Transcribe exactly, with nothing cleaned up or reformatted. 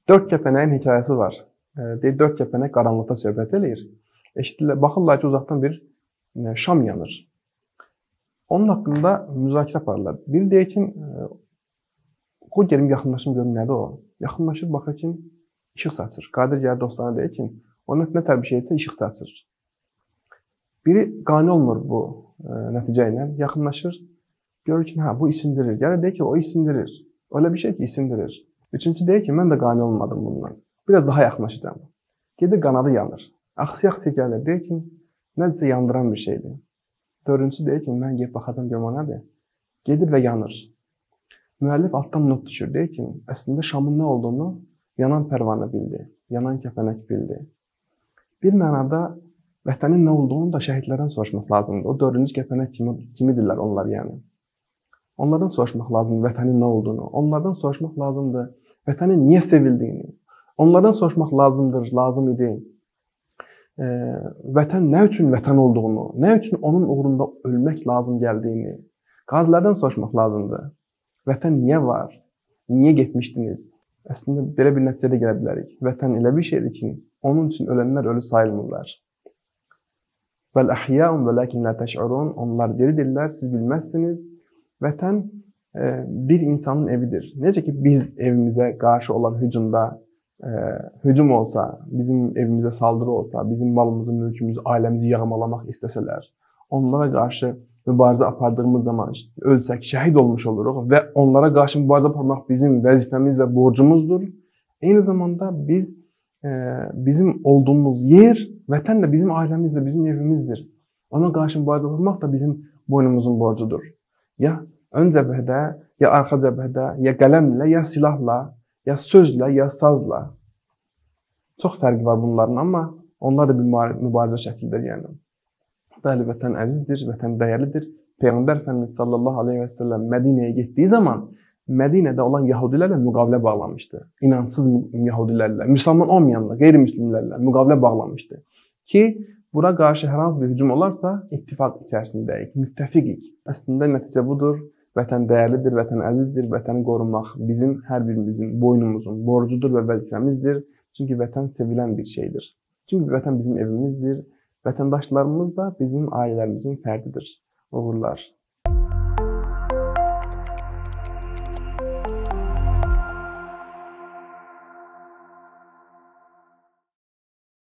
Dörd kəpənəyin hekayəsi var. Deyir, dörd kəpənək qaranlıqda söhbət eləyir. Eşidirlər, baxırlar ki, uzaqdan bir şam yanır. Onun haqqında müzakirə aparırlar. Biri deyir ki, qoy gelim yaxınlaşım görüm nədir o. Yaxınlaşır, baxır ki, işıq saçır. Qadir gəlir dostlarına deyir ki, o nə tər bir şeysə işıq saçır. Biri qane olmur bu nəticə ilə, yaxınlaşır, görür ki, hə, bu isindirir. Gəlir deyir ki, o isindirir. Öyle bir şey ki, isindirir. Üçüncü deyir ki, mən də qane olmadım bundan. Biraz daha yaxınlaşacağım. Gedir, qanadı yanır. Axsiya-axsiya gəlir, deyir ki, nədirsə yandıran bir şeydir. Dördüncüsü deyir ki, mən gedib baxacam görüm o nədir. Gedir və yanır. Müəllif altdan not düşür, deyir ki, əslində şamın nə olduğunu yanan pərvanə bildi, yanan kəpənək bildi. Bir mənada vətənin nə olduğunu da şəhidlərdən soruşmaq lazımdır. O dördüncü kəpənək kimi, kimidirlər onlar yəni. Onlardan soruşmaq lazımdır vətənin nə olduğunu. Onlardan soruşmaq lazımdır vətənin niyə sevildiyini. Onlardan soruşmaq lazımdır, lazım idi. E, vətən nə üçün vətən olduğunu, nə üçün onun uğrunda ölmək lazım gəldiyini. Qazilərdən soruşmaq lazımdır. Vətən niyə var? Niyə getmişdiniz? Əslində belə bir nəticədə gələ bilərik. Vətən elə bir şeydir ki, onun üçün ölənlər ölü sayılmırlar. Vəl əhyəun və ləkin lə təş'urun. Onlar diridirlər, siz bilməzsiniz. Vətən e, bir insanın evidir. Necə ki biz evimizə qarşı olan hücumda e, hücum olsa, bizim evimizə saldırı olsa, bizim malımızı, mülkümüzü, ailəmizi yağmalamaq istəsələr, onlara qarşı mübarizə apardığımız zaman ölsək, şəhid olmuş oluruq və onlara qarşı mübarizə aparmaq bizim vəzifəmiz və borcumuzdur. Eyni zamanda biz e, bizim olduğumuz yer, vətən də bizim ailəmizdir, bizim evimizdir. Ona qarşı mübarizə aparmaq da bizim boynumuzun borcudur. Ya ön cəbhədə, ya arxa cəbhədə, ya qələmlə, ya silahla, ya sözlə, ya sazla. Çox fərqi var bunların, amma onlar da bir mübarizə şəklidir yəni. Bəli, vətən əzizdir, vətən dəyərlidir. Peyğəmbər Efendimiz sallallahu aleyhi və səlləm Mədinəyə getdiyi zaman Mədinədə olan Yahudilərlə müqavilə bağlamışdı. İnançsız Yahudilərlə, müsəlman olmayanla, qeyri-müslimlərlə müqavilə bağlamışdı. Ki, bura qarşı hər hansı bir hücum olarsa, ittifaq içərisindəyik, müttəfiqik. Əslində nəticə budur. Vətən dəyərlidir, vətən əzizdir, vətəni qorumaq bizim hər birimizin boynumuzun borcudur və vəzifəmizdir. Çünki vətən sevilən bir şeydir. Çünki vətən bizim evimizdir. Vətəndaşlarımız da bizim ailələrimizin fərdidir. Uğurlar.